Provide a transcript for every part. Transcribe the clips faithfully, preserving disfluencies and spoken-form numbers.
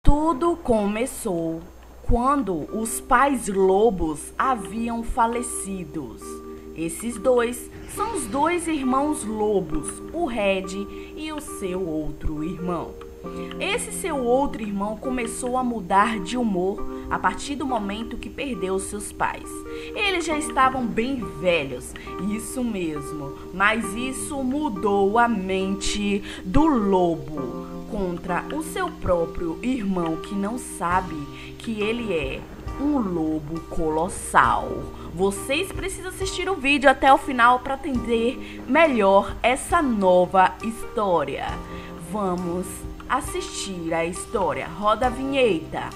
Tudo começou quando os pais lobos haviam falecido. Esses dois são os dois irmãos lobos, o Red e o seu outro irmão. Esse seu outro irmão começou a mudar de humor a partir do momento que perdeu seus pais. Eles já estavam bem velhos, isso mesmo, mas isso mudou a mente do lobo contra o seu próprio irmão, que não sabe que ele é um lobo colossal. Vocês precisam assistir o vídeo até o final para entender melhor essa nova história. Vamos assistir a história. Roda a vinheta.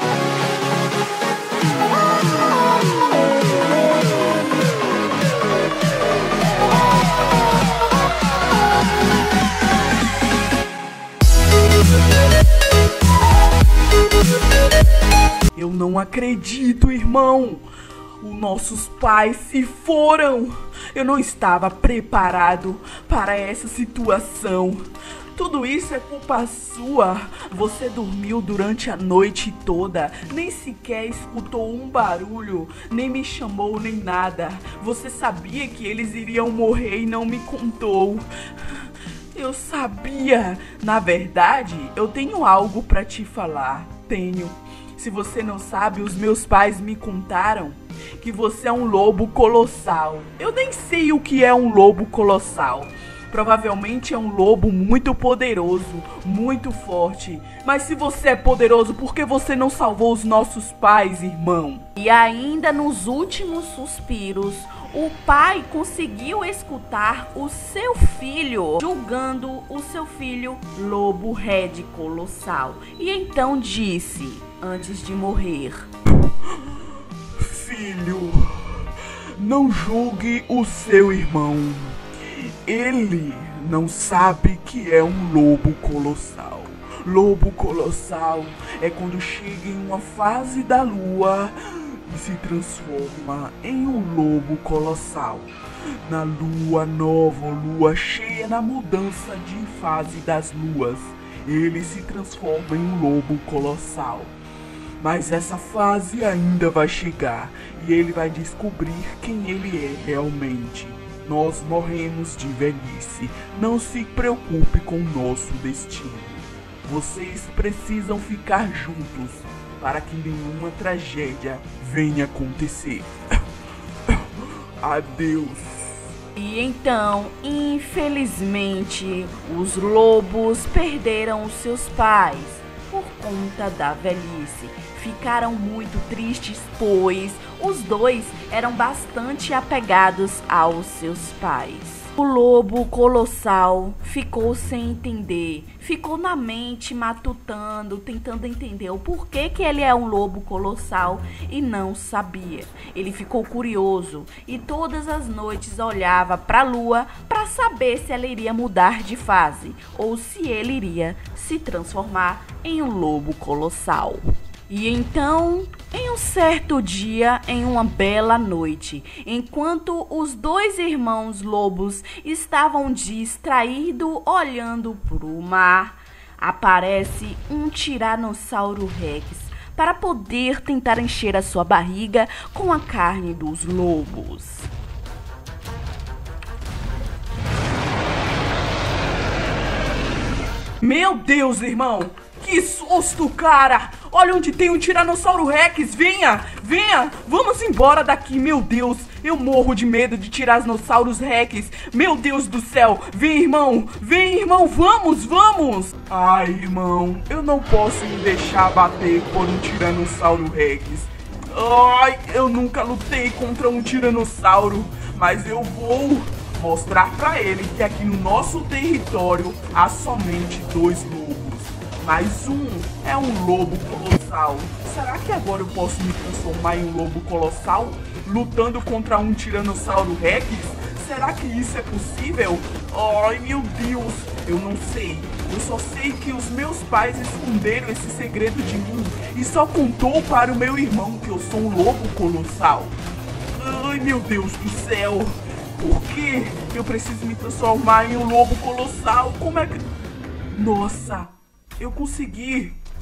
Eu não acredito, irmão. Os nossos pais se foram. Eu não estava preparado para essa situação. Tudo isso é culpa sua. Você dormiu durante a noite toda, nem sequer escutou um barulho, nem me chamou nem nada. Você sabia que eles iriam morrer e não me contou. Eu sabia. Na verdade, eu tenho algo para te falar. Tenho. Se você não sabe, os meus pais me contaram que você é um lobo colossal. Eu nem sei o que é um lobo colossal. Provavelmente é um lobo muito poderoso, muito forte. Mas se você é poderoso, por que você não salvou os nossos pais, irmão? E ainda nos últimos suspiros, o pai conseguiu escutar o seu filho julgando o seu filho lobo Red colossal. E então disse, antes de morrer: Filho, não julgue o seu irmão. Ele não sabe que é um lobo colossal. Lobo colossal é quando chega em uma fase da lua e se transforma em um lobo colossal. Na lua nova, lua cheia, na mudança de fase das luas, ele se transforma em um lobo colossal. Mas essa fase ainda vai chegar e ele vai descobrir quem ele é realmente. Nós morremos de velhice. Não se preocupe com o nosso destino. Vocês precisam ficar juntos para que nenhuma tragédia venha acontecer. Adeus. E então, infelizmente, os lobos perderam os seus pais por conta da velhice. Ficaram muito tristes, pois os dois eram bastante apegados aos seus pais. O lobo colossal ficou sem entender, ficou na mente matutando, tentando entender o porquê que ele é um lobo colossal e não sabia. Ele ficou curioso e todas as noites olhava para a lua para saber se ela iria mudar de fase ou se ele iria se transformar em um lobo colossal. E então, em um certo dia, em uma bela noite, enquanto os dois irmãos lobos estavam distraídos olhando para o mar, aparece um Tiranossauro Rex para poder tentar encher a sua barriga com a carne dos lobos. Meu Deus, irmão! Que susto, cara! Olha onde tem um Tiranossauro Rex! Venha! Venha! Vamos embora daqui, meu Deus! Eu morro de medo de Tiranossauros Rex! Meu Deus do céu! Vem, irmão! Vem, irmão! Vamos, vamos! Ai, irmão, eu não posso me deixar bater por um Tiranossauro Rex. Ai, eu nunca lutei contra um Tiranossauro, mas eu vou mostrar pra ele que aqui no nosso território há somente dois lobos. Mas um é um lobo colossal. Será que agora eu posso me transformar em um lobo colossal lutando contra um Tiranossauro Rex? Será que isso é possível? Ai, meu Deus, eu não sei. Eu só sei que os meus pais esconderam esse segredo de mim e só contou para o meu irmão que eu sou um lobo colossal. Ai, meu Deus do céu. Por que eu preciso me transformar em um lobo colossal? Como é que... Nossa, eu consegui.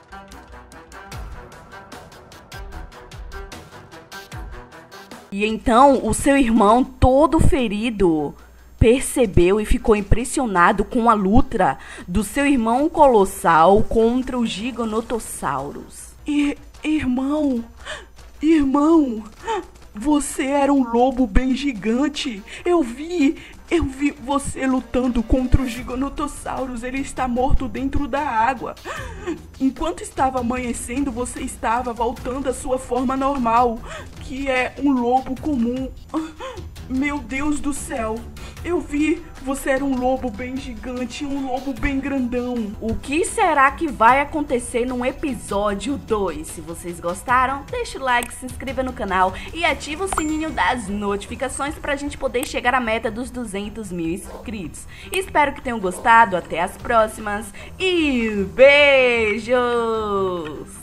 Tchau. E então o seu irmão, todo ferido, percebeu e ficou impressionado com a luta do seu irmão colossal contra os giganotossauros. I- irmão, irmão, você era um lobo bem gigante. Eu vi, eu vi você lutando contra os giganotossauros. Ele está morto dentro da água. Enquanto estava amanhecendo, você estava voltando à sua forma normal, que é um lobo comum. Meu Deus do céu, eu vi, você era um lobo bem gigante, um lobo bem grandão. O que será que vai acontecer no episódio dois? Se vocês gostaram, deixa o like, se inscreva no canal e ativa o sininho das notificações pra gente poder chegar à meta dos duzentos mil inscritos. Espero que tenham gostado, até as próximas e beijos!